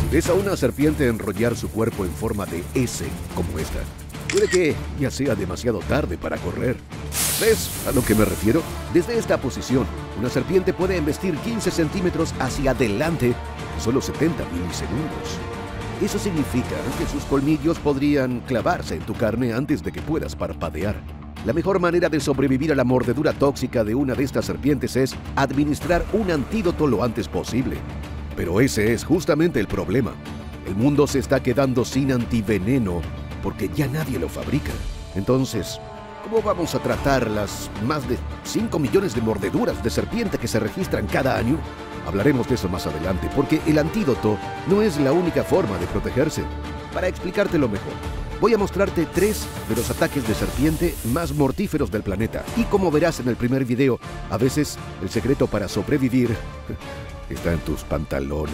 Ves a una serpiente enrollar su cuerpo en forma de S, como esta. Puede que ya sea demasiado tarde para correr. ¿Ves a lo que me refiero? Desde esta posición, una serpiente puede embestir 15 centímetros hacia adelante en solo 70 milisegundos. Eso significa que sus colmillos podrían clavarse en tu carne antes de que puedas parpadear. La mejor manera de sobrevivir a la mordedura tóxica de una de estas serpientes es administrar un antídoto lo antes posible. Pero ese es justamente el problema. El mundo se está quedando sin antiveneno porque ya nadie lo fabrica. Entonces, ¿cómo vamos a tratar las más de 5 millones de mordeduras de serpiente que se registran cada año? Hablaremos de eso más adelante, porque el antídoto no es la única forma de protegerse. Para explicártelo mejor, voy a mostrarte 3 de los ataques de serpiente más mortíferos del planeta. Y como verás en el primer video, a veces el secreto para sobrevivir está en tus pantalones.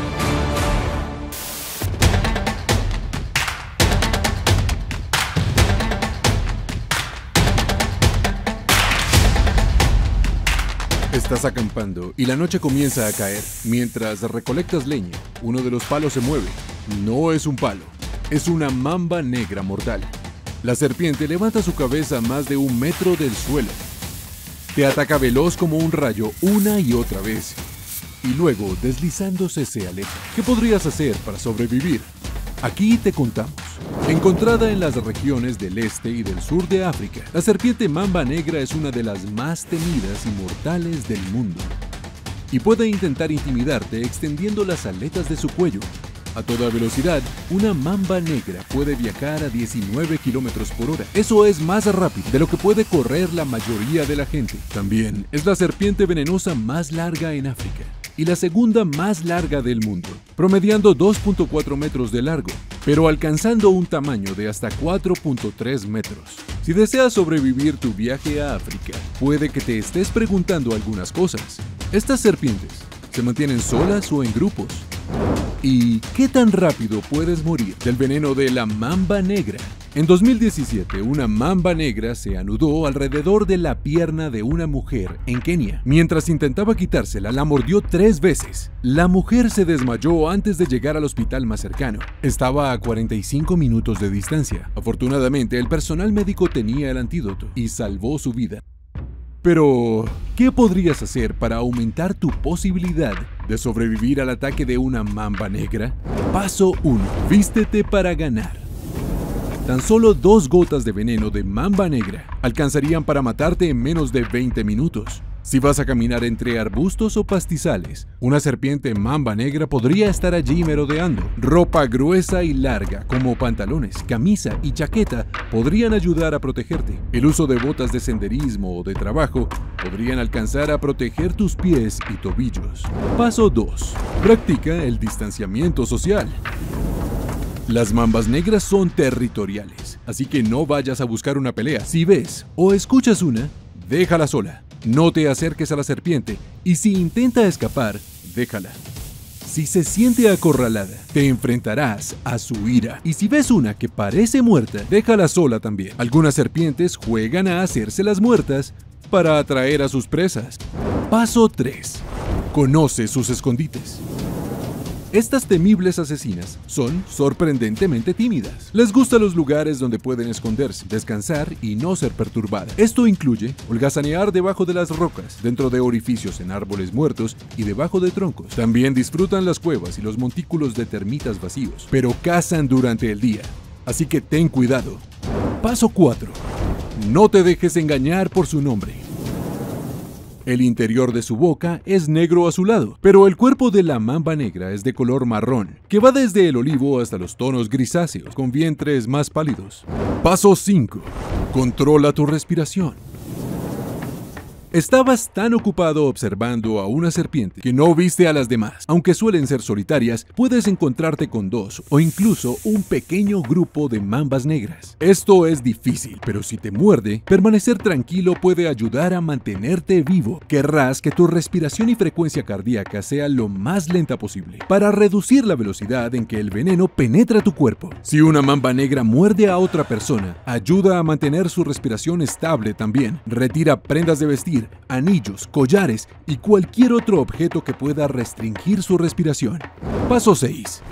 Estás acampando y la noche comienza a caer. Mientras recolectas leña, uno de los palos se mueve. No es un palo, es una mamba negra mortal. La serpiente levanta su cabeza a más de 1 metro del suelo. Te ataca veloz como un rayo una y otra vez. Y luego, deslizándose, se aleja. ¿Qué podrías hacer para sobrevivir? Aquí te contamos. Encontrada en las regiones del este y del sur de África, la serpiente mamba negra es una de las más temidas y mortales del mundo. Y puede intentar intimidarte extendiendo las aletas de su cuello. A toda velocidad, una mamba negra puede viajar a 19 kilómetros por hora. Eso es más rápido de lo que puede correr la mayoría de la gente. También es la serpiente venenosa más larga en África y la segunda más larga del mundo, promediando 2.4 metros de largo, pero alcanzando un tamaño de hasta 4.3 metros. Si deseas sobrevivir tu viaje a África, puede que te estés preguntando algunas cosas. ¿Estas serpientes se mantienen solas o en grupos? ¿Y qué tan rápido puedes morir del veneno de la mamba negra? En 2017, una mamba negra se anudó alrededor de la pierna de una mujer en Kenia. Mientras intentaba quitársela, la mordió 3 veces. La mujer se desmayó antes de llegar al hospital más cercano. Estaba a 45 minutos de distancia. Afortunadamente, el personal médico tenía el antídoto y salvó su vida. Pero, ¿qué podrías hacer para aumentar tu posibilidad de sobrevivir al ataque de una mamba negra? Paso 1. Vístete para ganar. Tan solo 2 gotas de veneno de mamba negra alcanzarían para matarte en menos de 20 minutos. Si vas a caminar entre arbustos o pastizales, una serpiente mamba negra podría estar allí merodeando. Ropa gruesa y larga, como pantalones, camisa y chaqueta, podrían ayudar a protegerte. El uso de botas de senderismo o de trabajo podrían alcanzar a proteger tus pies y tobillos. Paso 2. Practica el distanciamiento social. Las mambas negras son territoriales, así que no vayas a buscar una pelea. Si ves o escuchas una, déjala sola. No te acerques a la serpiente y si intenta escapar, déjala. Si se siente acorralada, te enfrentarás a su ira. Y si ves una que parece muerta, déjala sola también. Algunas serpientes juegan a hacerse las muertas para atraer a sus presas. Paso 3. Conoce sus escondites. Estas temibles asesinas son sorprendentemente tímidas. Les gustan los lugares donde pueden esconderse, descansar y no ser perturbadas. Esto incluye holgazanear debajo de las rocas, dentro de orificios en árboles muertos y debajo de troncos. También disfrutan las cuevas y los montículos de termitas vacíos, pero cazan durante el día. Así que ten cuidado. Paso 4. No te dejes engañar por su nombre. El interior de su boca es negro azulado, pero el cuerpo de la mamba negra es de color marrón, que va desde el olivo hasta los tonos grisáceos, con vientres más pálidos. Paso 5. Controla tu respiración. Estabas tan ocupado observando a una serpiente que no viste a las demás. Aunque suelen ser solitarias, puedes encontrarte con 2 o incluso un pequeño grupo de mambas negras. Esto es difícil, pero si te muerde, permanecer tranquilo puede ayudar a mantenerte vivo. Querrás que tu respiración y frecuencia cardíaca sea lo más lenta posible para reducir la velocidad en que el veneno penetra tu cuerpo. Si una mamba negra muerde a otra persona, ayuda a mantener su respiración estable también. Retira prendas de vestir, anillos, collares y cualquier otro objeto que pueda restringir su respiración. Paso 6.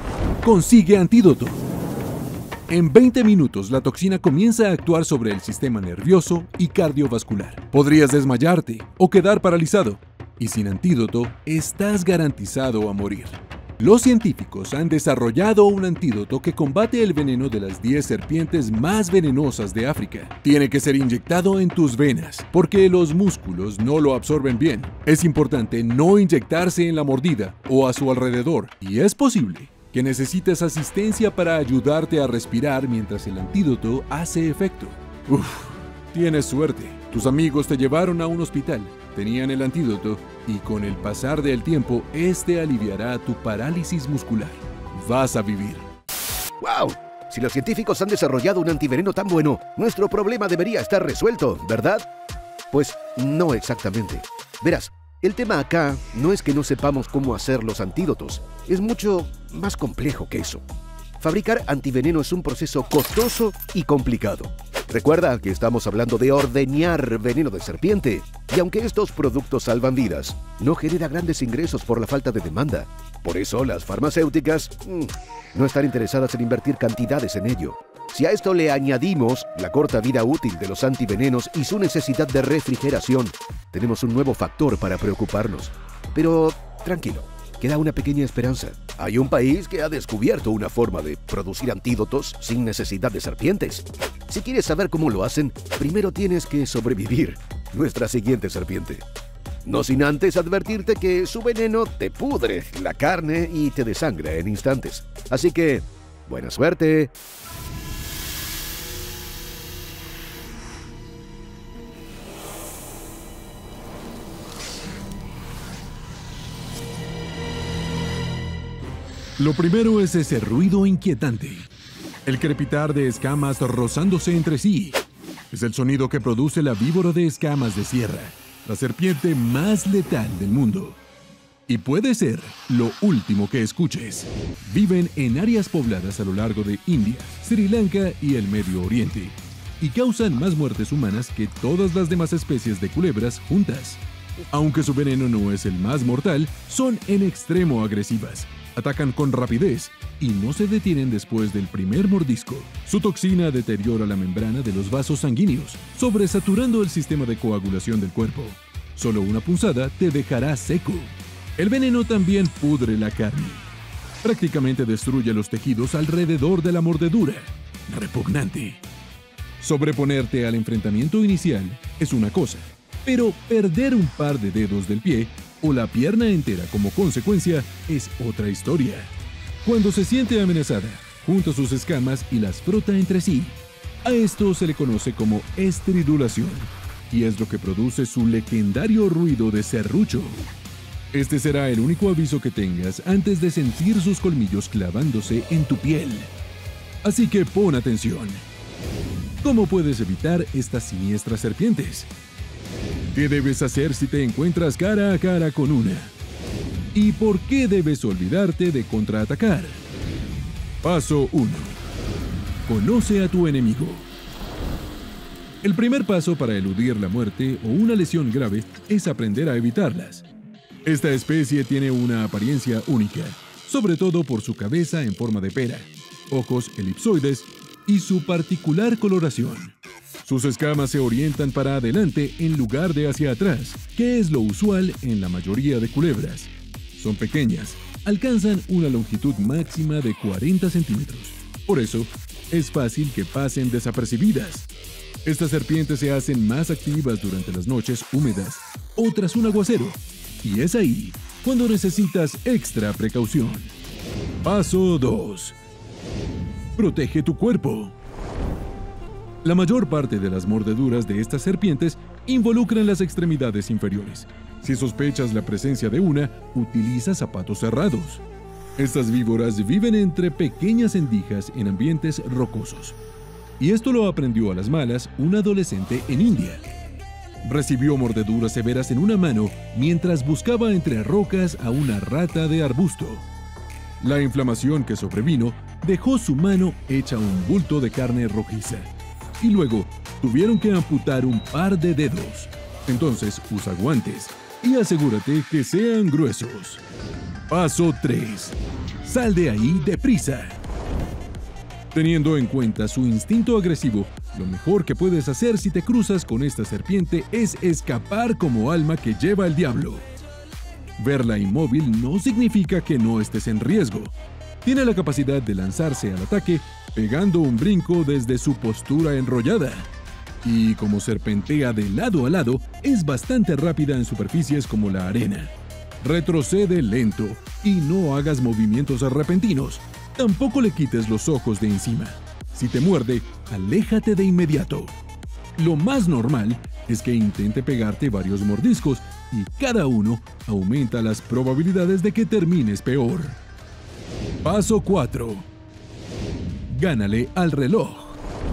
Consigue antídoto. En 20 minutos, la toxina comienza a actuar sobre el sistema nervioso y cardiovascular. Podrías desmayarte o quedar paralizado. Y sin antídoto, estás garantizado a morir. Los científicos han desarrollado un antídoto que combate el veneno de las 10 serpientes más venenosas de África. Tiene que ser inyectado en tus venas, porque los músculos no lo absorben bien. Es importante no inyectarse en la mordida o a su alrededor, y es posible que necesites asistencia para ayudarte a respirar mientras el antídoto hace efecto. Tienes suerte. Tus amigos te llevaron a un hospital, tenían el antídoto y con el pasar del tiempo, este aliviará tu parálisis muscular. Vas a vivir. ¡Wow! Si los científicos han desarrollado un antiveneno tan bueno, nuestro problema debería estar resuelto, ¿verdad? Pues no exactamente. Verás, el tema acá no es que no sepamos cómo hacer los antídotos, es mucho más complejo que eso. Fabricar antiveneno es un proceso costoso y complicado. Recuerda que estamos hablando de ordeñar veneno de serpiente, y aunque estos productos salvan vidas, no genera grandes ingresos por la falta de demanda. Por eso las farmacéuticas no están interesadas en invertir cantidades en ello. Si a esto le añadimos la corta vida útil de los antivenenos y su necesidad de refrigeración, tenemos un nuevo factor para preocuparnos. Pero tranquilo, queda una pequeña esperanza. Hay un país que ha descubierto una forma de producir antídotos sin necesidad de serpientes. Si quieres saber cómo lo hacen, primero tienes que sobrevivir. Nuestra siguiente serpiente. No sin antes advertirte que su veneno te pudre la carne y te desangra en instantes. Así que, buena suerte. Lo primero es ese ruido inquietante. El crepitar de escamas rozándose entre sí. Es el sonido que produce la víbora de escamas de sierra, la serpiente más letal del mundo. Y puede ser lo último que escuches. Viven en áreas pobladas a lo largo de India, Sri Lanka y el Medio Oriente, y causan más muertes humanas que todas las demás especies de culebras juntas. Aunque su veneno no es el más mortal, son en extremo agresivas. Atacan con rapidez y no se detienen después del primer mordisco. Su toxina deteriora la membrana de los vasos sanguíneos, sobresaturando el sistema de coagulación del cuerpo. Solo una punzada te dejará seco. El veneno también pudre la carne. Prácticamente destruye los tejidos alrededor de la mordedura. Repugnante. Sobreponerte al enfrentamiento inicial es una cosa, pero perder un par de dedos del pie o la pierna entera como consecuencia es otra historia. Cuando se siente amenazada, junta sus escamas y las frota entre sí. A esto se le conoce como estridulación, y es lo que produce su legendario ruido de serrucho. Este será el único aviso que tengas antes de sentir sus colmillos clavándose en tu piel. Así que pon atención. ¿Cómo puedes evitar estas siniestras serpientes? ¿Qué debes hacer si te encuentras cara a cara con una? ¿Y por qué debes olvidarte de contraatacar? Paso 1. Conoce a tu enemigo. El primer paso para eludir la muerte o una lesión grave es aprender a evitarlas. Esta especie tiene una apariencia única, sobre todo por su cabeza en forma de pera, ojos elipsoides y su particular coloración. Sus escamas se orientan para adelante en lugar de hacia atrás, que es lo usual en la mayoría de culebras. Son pequeñas, alcanzan una longitud máxima de 40 centímetros. Por eso, es fácil que pasen desapercibidas. Estas serpientes se hacen más activas durante las noches húmedas o tras un aguacero, y es ahí cuando necesitas extra precaución. Paso 2. Protege tu cuerpo. La mayor parte de las mordeduras de estas serpientes involucran las extremidades inferiores. Si sospechas la presencia de una, utiliza zapatos cerrados. Estas víboras viven entre pequeñas endijas en ambientes rocosos. Y esto lo aprendió a las malas un adolescente en India. Recibió mordeduras severas en una mano mientras buscaba entre rocas a una rata de arbusto. La inflamación que sobrevino dejó su mano hecha un bulto de carne rojiza. Y luego tuvieron que amputar un par de dedos. Entonces usa guantes y asegúrate que sean gruesos. Paso 3. Sal de ahí deprisa. Teniendo en cuenta su instinto agresivo, lo mejor que puedes hacer si te cruzas con esta serpiente es escapar como alma que lleva el diablo. Verla inmóvil no significa que no estés en riesgo. Tiene la capacidad de lanzarse al ataque pegando un brinco desde su postura enrollada. Y como serpentea de lado a lado, es bastante rápida en superficies como la arena. Retrocede lento y no hagas movimientos repentinos. Tampoco le quites los ojos de encima. Si te muerde, aléjate de inmediato. Lo más normal es que intente pegarte varios mordiscos y cada uno aumenta las probabilidades de que termines peor. Paso 4. Gánale al reloj.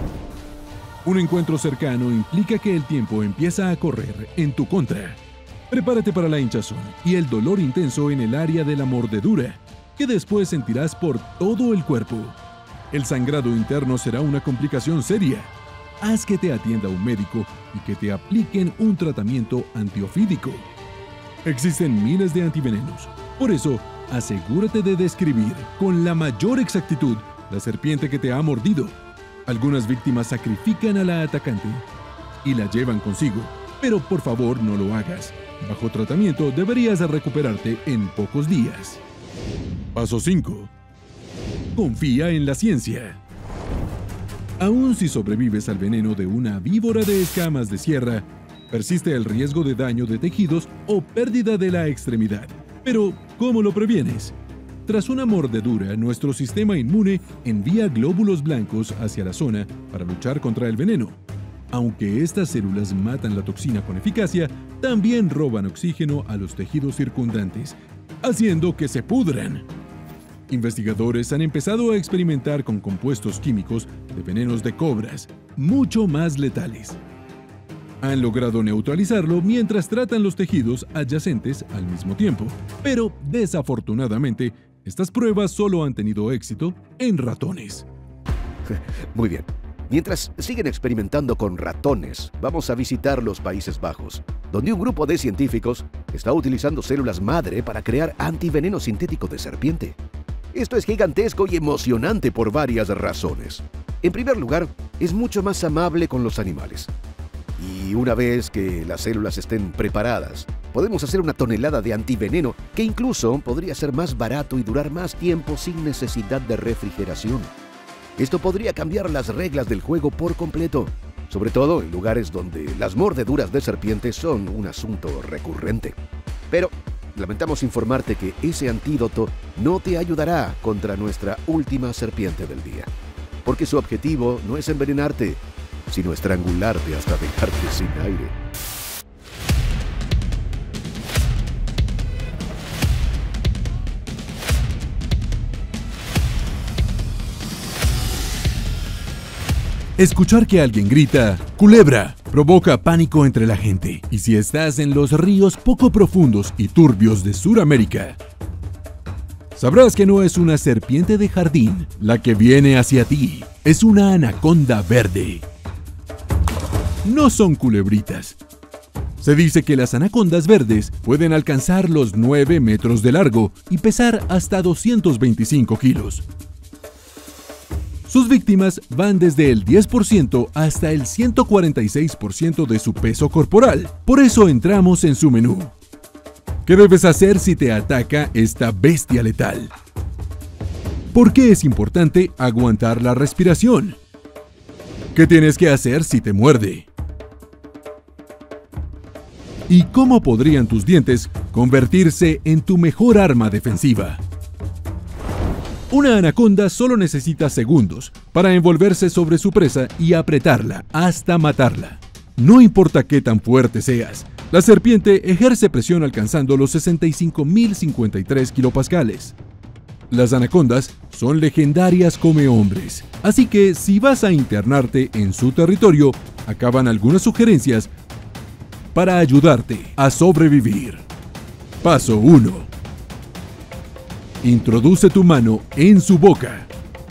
Un encuentro cercano implica que el tiempo empieza a correr en tu contra. Prepárate para la hinchazón y el dolor intenso en el área de la mordedura, que después sentirás por todo el cuerpo. El sangrado interno será una complicación seria. Haz que te atienda un médico y que te apliquen un tratamiento antiofídico. Existen miles de antivenenos, por eso asegúrate de describir con la mayor exactitud la serpiente que te ha mordido. Algunas víctimas sacrifican a la atacante y la llevan consigo, pero por favor no lo hagas. Bajo tratamiento deberías recuperarte en pocos días. Paso 5. Confía en la ciencia. Aun si sobrevives al veneno de una víbora de escamas de sierra, persiste el riesgo de daño de tejidos o pérdida de la extremidad. Pero, ¿cómo lo previenes? Tras una mordedura, nuestro sistema inmune envía glóbulos blancos hacia la zona para luchar contra el veneno. Aunque estas células matan la toxina con eficacia, también roban oxígeno a los tejidos circundantes, haciendo que se pudran. Investigadores han empezado a experimentar con compuestos químicos de venenos de cobras, mucho más letales. Han logrado neutralizarlo mientras tratan los tejidos adyacentes al mismo tiempo, pero desafortunadamente, estas pruebas solo han tenido éxito en ratones. Muy bien. Mientras siguen experimentando con ratones, vamos a visitar los Países Bajos, donde un grupo de científicos está utilizando células madre para crear antiveneno sintético de serpiente. Esto es gigantesco y emocionante por varias razones. En primer lugar, es mucho más amable con los animales. Y una vez que las células estén preparadas, podemos hacer una tonelada de antiveneno que incluso podría ser más barato y durar más tiempo sin necesidad de refrigeración. Esto podría cambiar las reglas del juego por completo, sobre todo en lugares donde las mordeduras de serpientes son un asunto recurrente. Pero lamentamos informarte que ese antídoto no te ayudará contra nuestra última serpiente del día, porque su objetivo no es envenenarte, sino estrangularte hasta dejarte sin aire. Escuchar que alguien grita "culebra" provoca pánico entre la gente. Y si estás en los ríos poco profundos y turbios de Sudamérica, sabrás que no es una serpiente de jardín la que viene hacia ti, es una anaconda verde. No son culebritas. Se dice que las anacondas verdes pueden alcanzar los 9 metros de largo y pesar hasta 225 kilos. Sus víctimas van desde el 10% hasta el 146% de su peso corporal. Por eso entramos en su menú. ¿Qué debes hacer si te ataca esta bestia letal? ¿Por qué es importante aguantar la respiración? ¿Qué tienes que hacer si te muerde? ¿Y cómo podrían tus dientes convertirse en tu mejor arma defensiva? Una anaconda solo necesita segundos para envolverse sobre su presa y apretarla hasta matarla. No importa qué tan fuerte seas, la serpiente ejerce presión alcanzando los 65.053 kilopascales. Las anacondas son legendarias come hombres, así que si vas a internarte en su territorio, acaban algunas sugerencias para ayudarte a sobrevivir. Paso 1. Introduce tu mano en su boca.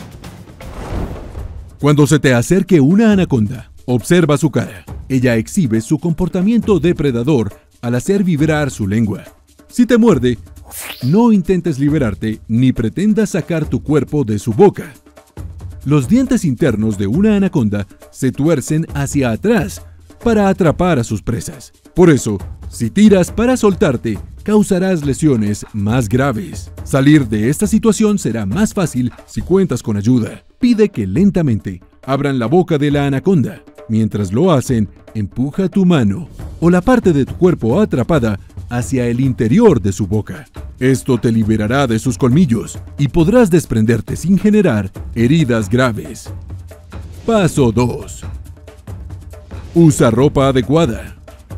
Cuando se te acerque una anaconda, observa su cara. Ella exhibe su comportamiento depredador al hacer vibrar su lengua. Si te muerde, No intentes liberarte ni pretendas sacar tu cuerpo de su boca. Los dientes internos de una anaconda se tuercen hacia atrás para atrapar a sus presas. Por eso, si tiras para soltarte, causarás lesiones más graves. Salir de esta situación será más fácil si cuentas con ayuda. Pide que lentamente abran la boca de la anaconda. Mientras lo hacen, empuja tu mano o la parte de tu cuerpo atrapada hacia el interior de su boca. Esto te liberará de sus colmillos y podrás desprenderte sin generar heridas graves. Paso 2. Usa ropa adecuada.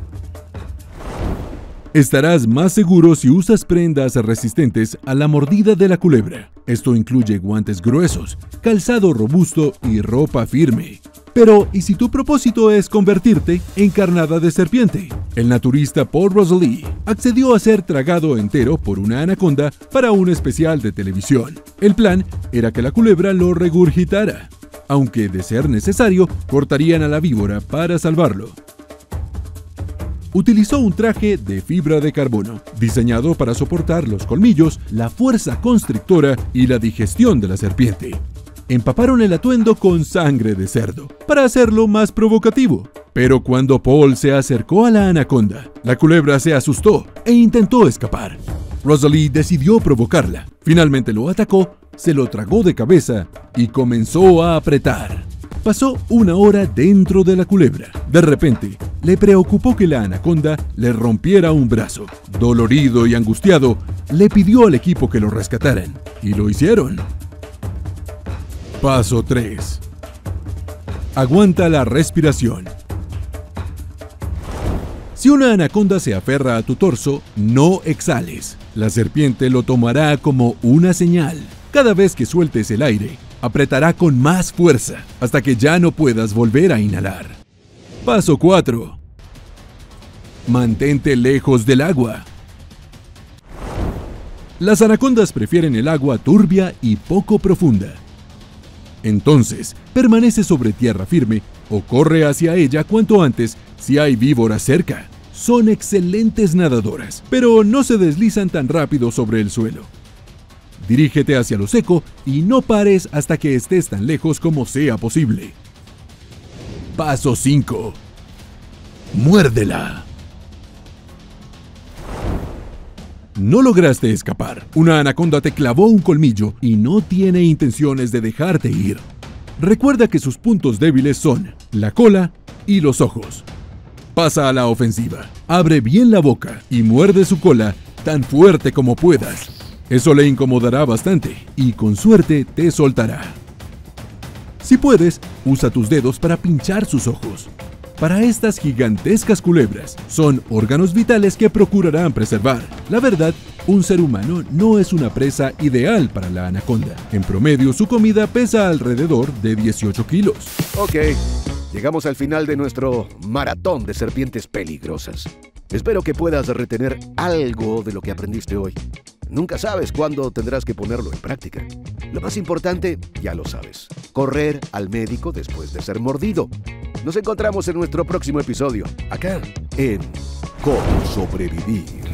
Estarás más seguro si usas prendas resistentes a la mordida de la culebra. Esto incluye guantes gruesos, calzado robusto y ropa firme. Pero, ¿y si tu propósito es convertirte en carnada de serpiente? El naturista Paul Rosalie accedió a ser tragado entero por una anaconda para un especial de televisión. El plan era que la culebra lo regurgitara, aunque de ser necesario, cortarían a la víbora para salvarlo. Utilizó un traje de fibra de carbono, diseñado para soportar los colmillos, la fuerza constrictora y la digestión de la serpiente. Empaparon el atuendo con sangre de cerdo, para hacerlo más provocativo. Pero cuando Paul se acercó a la anaconda, la culebra se asustó e intentó escapar. Rosalie decidió provocarla. Finalmente lo atacó, se lo tragó de cabeza y comenzó a apretar. Pasó una hora dentro de la culebra. De repente, le preocupó que la anaconda le rompiera un brazo. Dolorido y angustiado, le pidió al equipo que lo rescataran. Y lo hicieron. Paso 3. Aguanta la respiración. Si una anaconda se aferra a tu torso, no exhales. La serpiente lo tomará como una señal. Cada vez que sueltes el aire, apretará con más fuerza hasta que ya no puedas volver a inhalar. Paso 4. Mantente lejos del agua. Las anacondas prefieren el agua turbia y poco profunda. Entonces, permanece sobre tierra firme o corre hacia ella cuanto antes si hay víboras cerca. Son excelentes nadadoras, pero no se deslizan tan rápido sobre el suelo. Dirígete hacia lo seco y no pares hasta que estés tan lejos como sea posible. Paso 5. Muérdela. No lograste escapar. Una anaconda te clavó un colmillo y no tiene intenciones de dejarte ir. Recuerda que sus puntos débiles son la cola y los ojos. Pasa a la ofensiva. Abre bien la boca y muerde su cola tan fuerte como puedas. Eso le incomodará bastante y con suerte te soltará. Si puedes, usa tus dedos para pinchar sus ojos. Para estas gigantescas culebras, son órganos vitales que procurarán preservar. La verdad, un ser humano no es una presa ideal para la anaconda. En promedio, su comida pesa alrededor de 18 kilos. Ok, llegamos al final de nuestro maratón de serpientes peligrosas. Espero que puedas retener algo de lo que aprendiste hoy. Nunca sabes cuándo tendrás que ponerlo en práctica. Lo más importante, ya lo sabes, correr al médico después de ser mordido. Nos encontramos en nuestro próximo episodio, acá en Cómo Sobrevivir.